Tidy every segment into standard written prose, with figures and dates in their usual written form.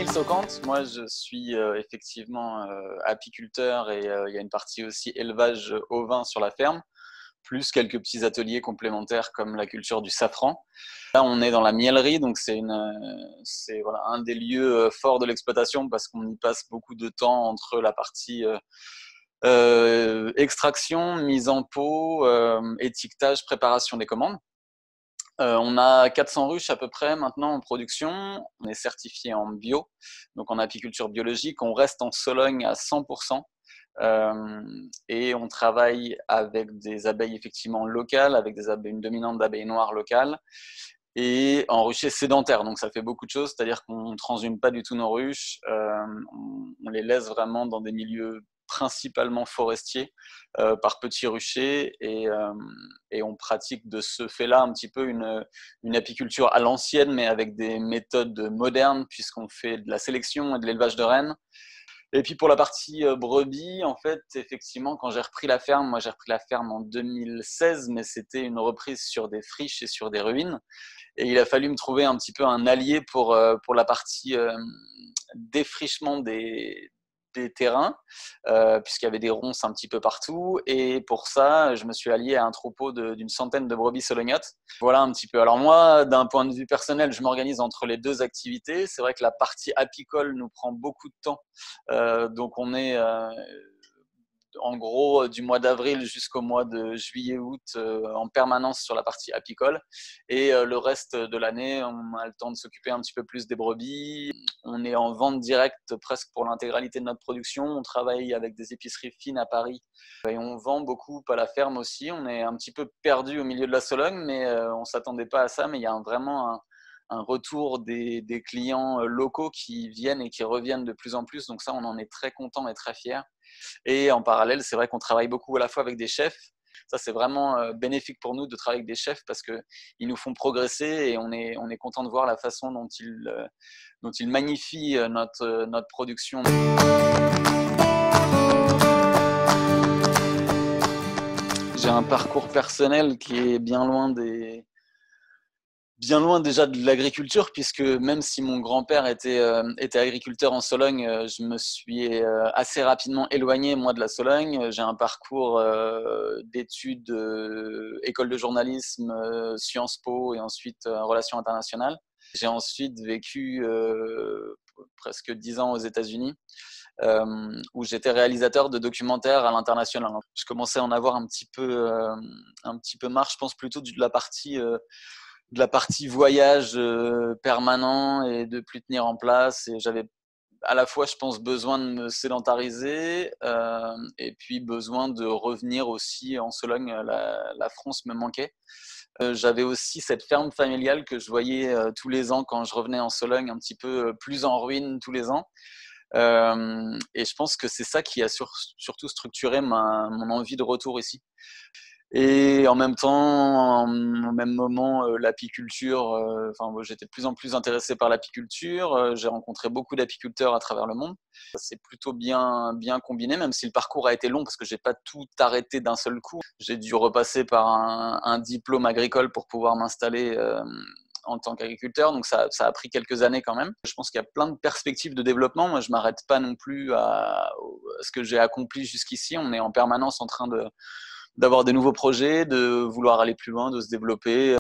Nils Ocante, moi je suis effectivement apiculteur et il y a une partie aussi élevage ovin sur la ferme, plus quelques petits ateliers complémentaires comme la culture du safran. Là on est dans la miellerie, donc c'est voilà, un des lieux forts de l'exploitation parce qu'on y passe beaucoup de temps entre la partie extraction, mise en pot, étiquetage, préparation des commandes. On a 400 ruches à peu près maintenant en production. On est certifié en bio, donc en apiculture biologique. On reste en Sologne à 100%. Et on travaille avec des abeilles effectivement locales, avec une dominante d'abeilles noires locales, et en rucher sédentaire. Donc ça fait beaucoup de choses, c'est-à-dire qu'on ne transhume pas du tout nos ruches. On les laisse vraiment dans des milieux principalement forestiers, par petits ruchers, et on pratique de ce fait-là un petit peu une apiculture à l'ancienne, mais avec des méthodes modernes, puisqu'on fait de la sélection et de l'élevage de rennes. Et puis pour la partie brebis, en fait, effectivement, quand j'ai repris la ferme, moi j'ai repris la ferme en 2016, mais c'était une reprise sur des friches et sur des ruines. Et il a fallu me trouver un petit peu un allié pour la partie défrichement des terrains, puisqu'il y avait des ronces un petit peu partout. Et pour ça, je me suis allié à un troupeau d'une centaine de brebis solognottes. Voilà un petit peu. Alors moi, d'un point de vue personnel, je m'organise entre les deux activités. C'est vrai que la partie apicole nous prend beaucoup de temps. Donc on est en gros du mois d'avril jusqu'au mois de juillet-août en permanence sur la partie apicole, et le reste de l'année on a le temps de s'occuper un petit peu plus des brebis. On est en vente directe presque pour l'intégralité de notre production. On travaille avec des épiceries fines à Paris et on vend beaucoup à la ferme aussi. On est un petit peu perdu au milieu de la Sologne, mais on ne s'attendait pas à ça, mais il y a vraiment un retour des clients locaux qui viennent et qui reviennent de plus en plus, donc ça on en est très content et très fiers. Et en parallèle, c'est vrai qu'on travaille beaucoup à la fois avec des chefs. Ça, c'est vraiment bénéfique pour nous de travailler avec des chefs parce qu'ils nous font progresser, et on est content de voir la façon dont ils magnifient notre production. J'ai un parcours personnel qui est bien loin déjà de l'agriculture, puisque même si mon grand-père était agriculteur en Sologne, je me suis assez rapidement éloigné, moi, de la Sologne. J'ai un parcours d'études, école de journalisme, Sciences Po, et ensuite relations internationales. J'ai ensuite vécu presque 10 ans aux États-Unis, où j'étais réalisateur de documentaires à l'international. Je commençais à en avoir un petit peu marre, je pense, plutôt de la partie voyage permanent et de plus tenir en place. Et j'avais à la fois, je pense, besoin de me sédentariser, et puis besoin de revenir aussi en Sologne. La France me manquait. J'avais aussi cette ferme familiale que je voyais tous les ans quand je revenais en Sologne, un petit peu plus en ruine tous les ans. Et je pense que c'est ça qui a surtout structuré mon envie de retour ici. Et en même temps, au même moment, l'apiculture, j'étais de plus en plus intéressé par l'apiculture. J'ai rencontré beaucoup d'apiculteurs à travers le monde. C'est plutôt bien combiné, même si le parcours a été long parce que j'ai pas tout arrêté d'un seul coup. J'ai dû repasser par un diplôme agricole pour pouvoir m'installer en tant qu'agriculteur, donc ça a pris quelques années quand même. Je pense qu'il y a plein de perspectives de développement. Moi, je m'arrête pas non plus à ce que j'ai accompli jusqu'ici. On est en permanence en train d'avoir des nouveaux projets, de vouloir aller plus loin, de se développer.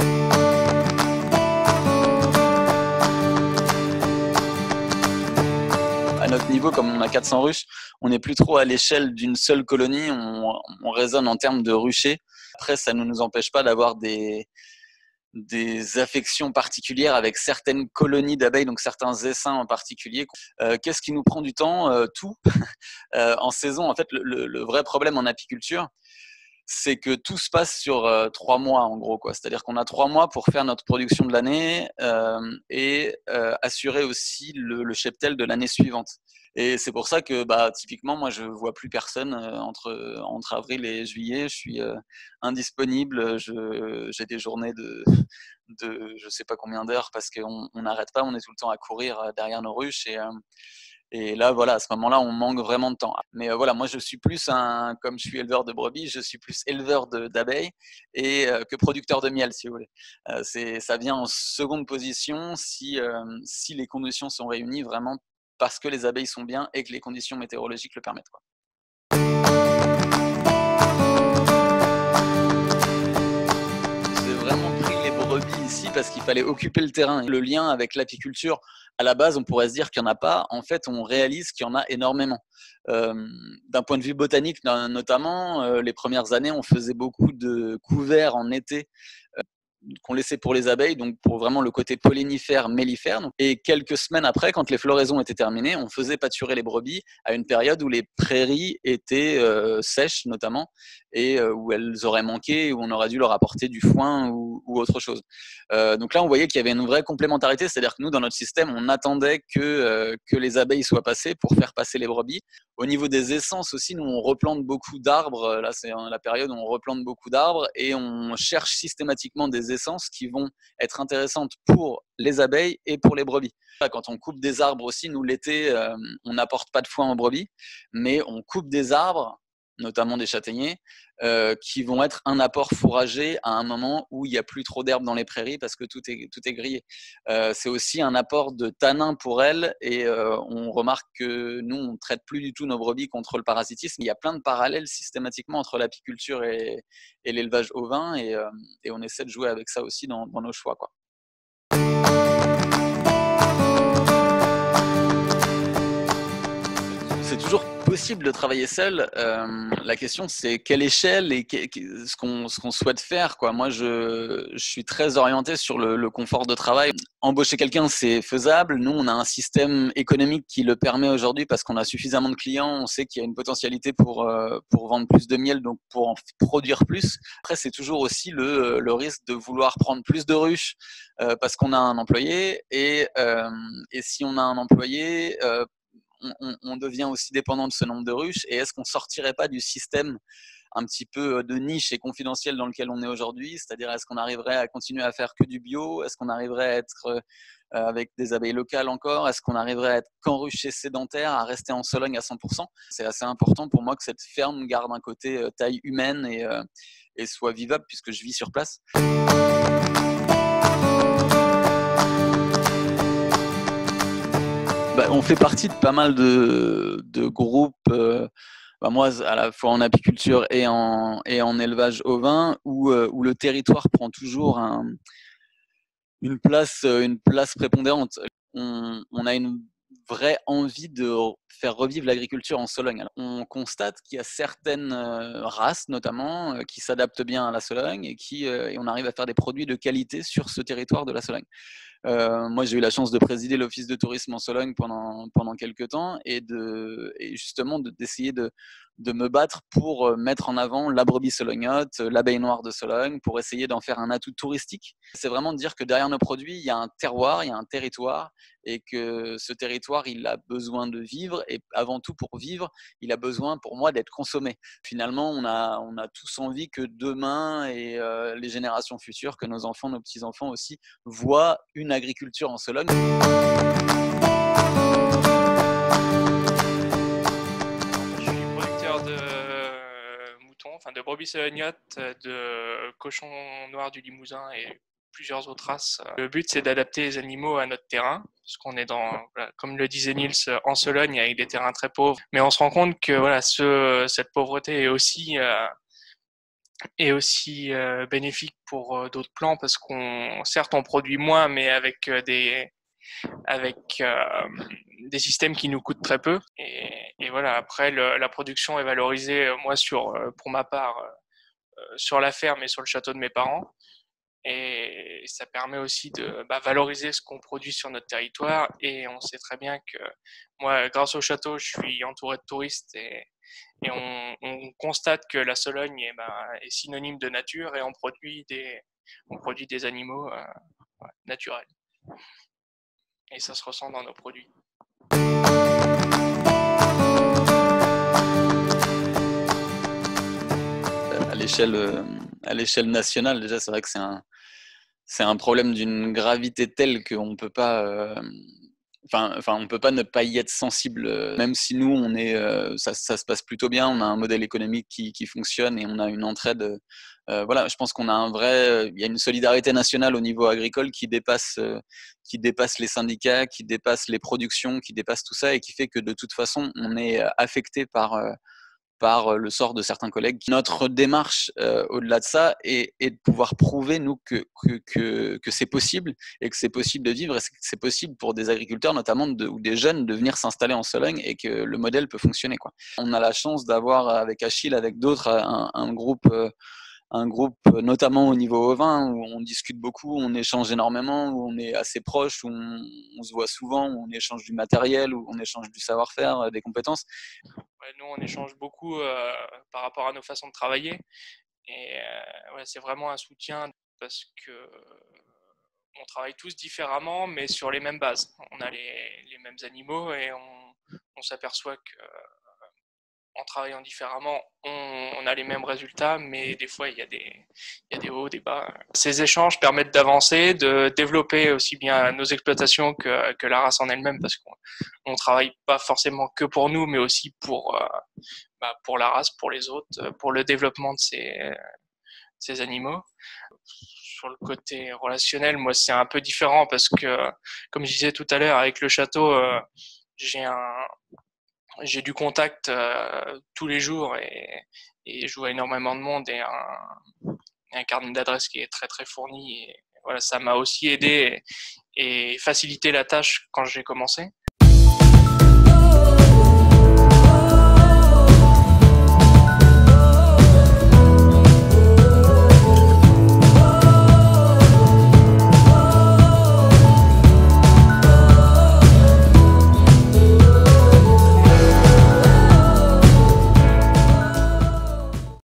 À notre niveau, comme on a 400 ruches, on n'est plus trop à l'échelle d'une seule colonie, on raisonne en termes de ruchers. Après, ça ne nous empêche pas d'avoir des affections particulières avec certaines colonies d'abeilles, donc certains essaims en particulier. Qu'est-ce qui nous prend du temps? Tout. En saison, en fait, le vrai problème en apiculture, c'est que tout se passe sur 3 mois en gros, quoi. C'est-à-dire qu'on a 3 mois pour faire notre production de l'année et assurer aussi le cheptel de l'année suivante. Et c'est pour ça que typiquement, moi, je vois plus personne entre avril et juillet. Je suis indisponible. J'ai des journées de je sais pas combien d'heures parce qu'on n'arrête pas. On est tout le temps à courir derrière nos ruches, et là, voilà, à ce moment-là, on manque vraiment de temps. Mais voilà, moi, je suis plus comme je suis éleveur de brebis, je suis plus éleveur d'abeilles que producteur de miel, si vous voulez. Ça vient en seconde position si les conditions sont réunies vraiment parce que les abeilles sont bien et que les conditions météorologiques le permettent, quoi. J'ai vraiment pris les brebis ici parce qu'il fallait occuper le terrain. Le lien avec l'apiculture, à la base, on pourrait se dire qu'il n'y en a pas. En fait, on réalise qu'il y en a énormément. D'un point de vue botanique, notamment, les premières années, on faisait beaucoup de couverts en été qu'on laissait pour les abeilles, donc pour vraiment le côté pollinifère, mellifère. Et quelques semaines après, quand les floraisons étaient terminées, on faisait pâturer les brebis à une période où les prairies étaient sèches notamment, et où elles auraient manqué, où on aurait dû leur apporter du foin ou autre chose. Donc là, on voyait qu'il y avait une vraie complémentarité, c'est-à-dire que nous, dans notre système, on attendait que les abeilles soient passées pour faire passer les brebis. Au niveau des essences aussi, nous, on replante beaucoup d'arbres. Là, c'est la période où on replante beaucoup d'arbres et on cherche systématiquement des essences qui vont être intéressantes pour les abeilles et pour les brebis. Quand on coupe des arbres aussi, nous, l'été, on n'apporte pas de foin aux brebis, mais on coupe des arbres, notamment des châtaigniers, qui vont être un apport fourrager à un moment où il n'y a plus trop d'herbe dans les prairies parce que tout est grillé. C'est aussi un apport de tanin pour elles et on remarque que nous, on ne traite plus du tout nos brebis contre le parasitisme. Il y a plein de parallèles systématiquement entre l'apiculture et l'élevage ovin et on essaie de jouer avec ça aussi dans nos choix, quoi. C'est toujours possible de travailler seul. La question, c'est quelle échelle et ce qu'on souhaite faire, quoi. Moi, je suis très orienté sur le confort de travail. Embaucher quelqu'un, c'est faisable. Nous, on a un système économique qui le permet aujourd'hui parce qu'on a suffisamment de clients. On sait qu'il y a une potentialité pour vendre plus de miel, donc pour en produire plus. Après, c'est toujours aussi le risque de vouloir prendre plus de ruches parce qu'on a un employé. Et si on a un employé, on devient aussi dépendant de ce nombre de ruches. Et est-ce qu'on sortirait pas du système un petit peu de niche et confidentiel dans lequel on est aujourd'hui? C'est-à-dire, est-ce qu'on arriverait à continuer à faire que du bio? Est-ce qu'on arriverait à être avec des abeilles locales encore? Est-ce qu'on arriverait à être qu'en rucher sédentaire, à rester en Sologne à 100%? C'est assez important pour moi que cette ferme garde un côté taille humaine et soit vivable puisque je vis sur place. On fait partie de pas mal de groupes, moi à la fois en apiculture et en élevage ovin, où le territoire prend toujours une place prépondérante. On a une vraie envie de faire revivre l'agriculture en Sologne. Alors, on constate qu'il y a certaines races notamment qui s'adaptent bien à la Sologne et on arrive à faire des produits de qualité sur ce territoire de la Sologne. Moi, j'ai eu la chance de présider l'office de tourisme en Sologne pendant quelques temps et justement d'essayer de me battre pour mettre en avant la brebis solognote, l'abeille noire de Sologne, pour essayer d'en faire un atout touristique. C'est vraiment de dire que derrière nos produits, il y a un terroir, il y a un territoire et que ce territoire, il a besoin de vivre et avant tout pour vivre, il a besoin pour moi d'être consommé. Finalement, on a tous envie que demain et les générations futures, que nos enfants, nos petits-enfants aussi, voient une agriculture en Sologne. De brebis solognottes, de cochons noirs du Limousin et plusieurs autres races. Le but, c'est d'adapter les animaux à notre terrain, parce qu'on est comme le disait Niels, en Sologne avec des terrains très pauvres. Mais on se rend compte que cette pauvreté est aussi bénéfique pour d'autres plants, parce certes, on produit moins, mais avec des systèmes qui nous coûtent très peu. Et voilà, après, la production est valorisée, moi, pour ma part, sur la ferme et sur le château de mes parents. Et ça permet aussi de valoriser ce qu'on produit sur notre territoire. Et on sait très bien que moi, grâce au château, je suis entouré de touristes et on constate que la Sologne est synonyme de nature et on produit des animaux naturels. Et ça se ressent dans nos produits. À l'échelle nationale, déjà, c'est vrai que c'est un problème d'une gravité telle qu'on ne peut pas on peut pas ne pas y être sensible, même si nous, ça se passe plutôt bien, on a un modèle économique qui fonctionne et on a une entraide. Voilà, je pense qu'on a il y a une solidarité nationale au niveau agricole qui dépasse les syndicats, qui dépasse les productions, qui dépasse tout ça et qui fait que de toute façon, on est affecté par le sort de certains collègues. Notre démarche, au-delà de ça, est de pouvoir prouver, nous, que c'est possible et que c'est possible de vivre et que c'est possible pour des agriculteurs, notamment, ou des jeunes, de venir s'installer en Sologne et que le modèle peut fonctionner, quoi. On a la chance d'avoir, avec Achille, avec d'autres, un groupe, notamment au niveau ovin, où on discute beaucoup, on échange énormément, où on est assez proche, où on se voit souvent, où on échange du matériel, où on échange du savoir-faire, des compétences. Ouais, nous, on échange beaucoup par rapport à nos façons de travailler. Et ouais, c'est vraiment un soutien parce que on travaille tous différemment, mais sur les mêmes bases. On a les mêmes animaux et on s'aperçoit que en travaillant différemment, on a les mêmes résultats, mais des fois, il y a des hauts, des bas. Ces échanges permettent d'avancer, de développer aussi bien nos exploitations que la race en elle-même, parce qu'on ne travaille pas forcément que pour nous, mais aussi pour la race, pour les autres, pour le développement de ces animaux. Sur le côté relationnel, moi, c'est un peu différent parce que, comme je disais tout à l'heure, avec le château, j'ai du contact tous les jours et je vois énormément de monde et un carnet d'adresses qui est très très fourni. Et voilà, ça m'a aussi aidé et facilité la tâche quand j'ai commencé.